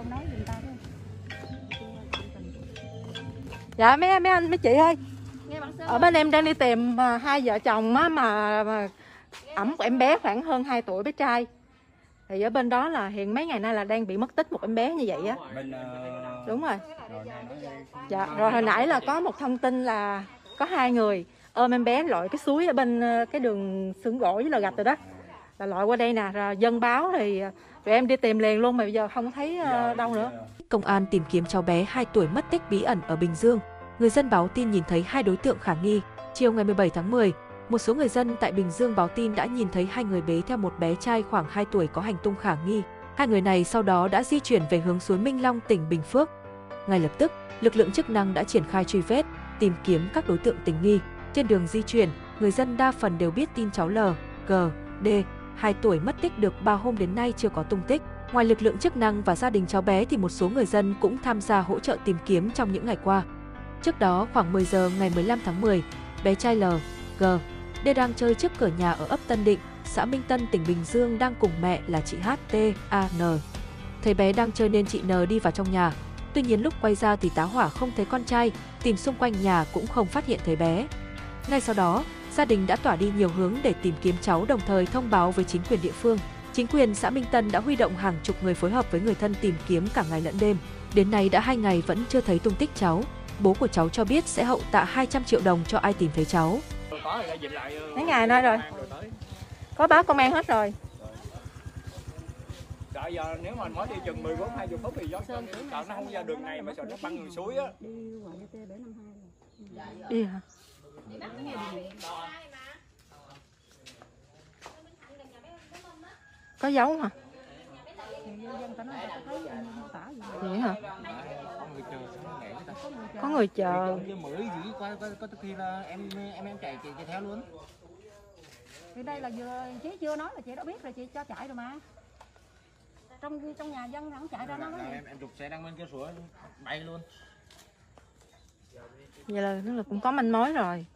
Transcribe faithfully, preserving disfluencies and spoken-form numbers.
con nói giùm tao đó. Dạ mấy mấy anh mấy chị ơi, Nghe bạn Sơn ở bên em đang đi tìm mà, hai vợ chồng á mà, mà ẵm của em bé khoảng hơn hai tuổi bé trai. Thì ở bên đó là hiện mấy ngày nay là đang bị mất tích một em bé như vậy á. Bên, uh... Đúng rồi. Rồi, dạ, rồi hồi nãy là có một thông tin là có hai người ôm em bé lội cái suối ở bên cái đường xưởng gỗ với là gạch rồi đó. Là lội qua đây nè, rồi dân báo thì tụi em đi tìm liền luôn mà bây giờ không thấy đâu nữa. Công an tìm kiếm cháu bé hai tuổi mất tích bí ẩn ở Bình Dương. Người dân báo tin nhìn thấy hai đối tượng khả nghi. Chiều ngày mười bảy tháng mười, một số người dân tại Bình Dương báo tin đã nhìn thấy hai người bế theo một bé trai khoảng hai tuổi có hành tung khả nghi. Hai người này sau đó đã di chuyển về hướng suối Minh Long, tỉnh Bình Phước. Ngay lập tức, lực lượng chức năng đã triển khai truy vết, tìm kiếm các đối tượng tình nghi. Trên đường di chuyển, người dân đa phần đều biết tin cháu L, G, D, hai tuổi mất tích được ba hôm đến nay chưa có tung tích. Ngoài lực lượng chức năng và gia đình cháu bé thì một số người dân cũng tham gia hỗ trợ tìm kiếm trong những ngày qua. Trước đó khoảng mười giờ ngày mười lăm tháng mười, bé trai L, G, D đang chơi trước cửa nhà ở ấp Tân Định, xã Minh Tân, tỉnh Bình Dương đang cùng mẹ là chị H T A N. Thấy bé đang chơi nên chị N đi vào trong nhà. Tuy nhiên lúc quay ra thì tá hỏa không thấy con trai, tìm xung quanh nhà cũng không phát hiện thấy bé. Ngay sau đó, gia đình đã tỏa đi nhiều hướng để tìm kiếm cháu, đồng thời thông báo với chính quyền địa phương. Chính quyền xã Minh Tân đã huy động hàng chục người phối hợp với người thân tìm kiếm cả ngày lẫn đêm. Đến nay đã hai ngày vẫn chưa thấy tung tích cháu. Bố của cháu cho biết sẽ hậu tạ hai trăm triệu đồng cho ai tìm thấy cháu. Mấy ngày nay rồi. Có báo công an hết rồi. Sợ giờ nếu mà mới đi chừng mười bốn hai mươi phút thì gió sợ nó không ra đường này mà sợ nó băng đường suối á. Đi hả? Có dấu hả? Vậy hả? Có người chờ. Có khi là em em em chạy chạy theo luôn. Thì đây là vừa chị chưa nói là chị đã biết rồi, chị cho chạy rồi mà. Trong trong nhà dân nó chạy ra nó nói. Em em trục xe đang bên kia sủa bay luôn. Vậy là nó là cũng có manh mối rồi.